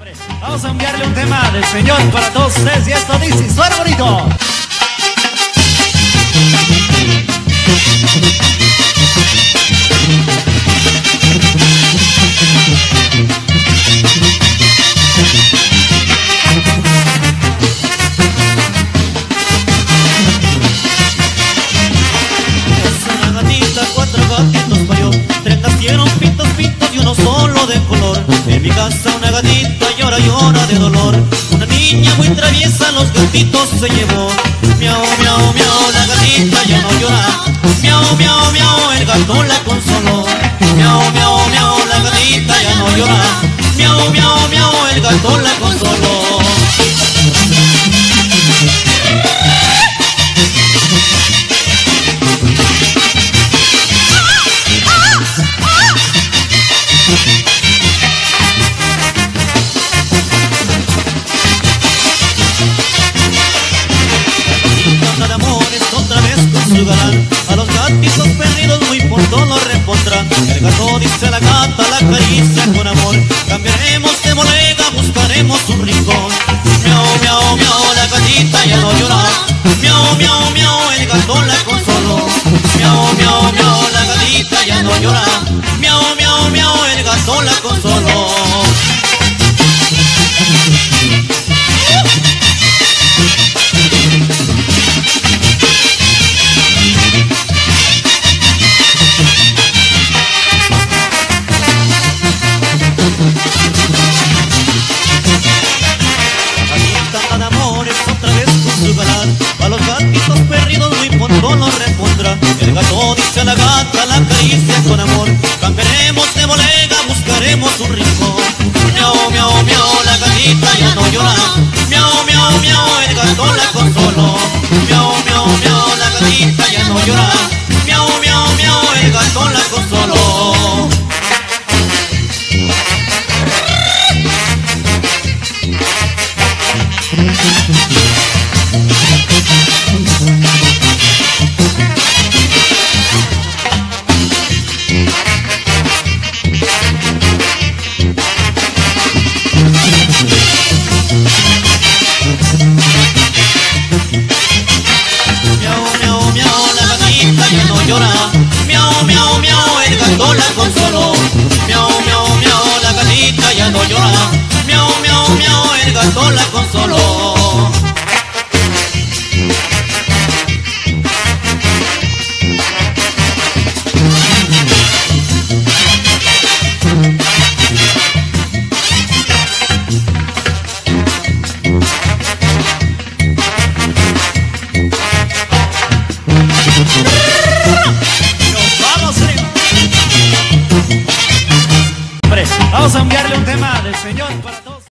Vamos a enviarle un tema del Señor para todos ustedes y esto dice, suena bonito. Es una gatita, 4 gatitos parió, 3 nacieron pintos y uno solo de color. En mi casa una gatita llora de dolor. Una niña muy traviesa los gatitos se llevó. Miau, miau, miau, la gatita ya no llora. Miau, miau, miau, el gato la consoló. Miau, miau, miau, la gatita ya no llora. Miau, miau, miau, el gato la consoló. De amores otra vez con su galán, a los gatitos perdidos muy pronto los repondrá. El gato dice a la gata, la acaricia con amor. Cambiaremos de bodega, buscaremos un rincón. Miau, miau, miau, la gatita ya no llora. Miau, miau, miau, el gato la consoló. Miau, miau, miau, la gatita ya no llora. Miau, miau, miau, el gato la consoló. De amores otra vez con su galán, a los gatitos perdidos muy pronto los repondrá. El gato dice a la gata, la acaricia con amor. Cambiaremos de bodega, buscaremos un rincón. Miau, miau, miau, la gatita ya no llora. Miau, miau, miau, el gato la consoló. Miau, miau, miau, la gatita ya no llora. Miau, miau, miau, el gato la consoló. Miau, miau, miau, el gato la consoló. Miau, miau, miau, la gatita ya no llora. Miau, miau, miau, el gato la consoló. Vamos a enviarle un tema del Señor para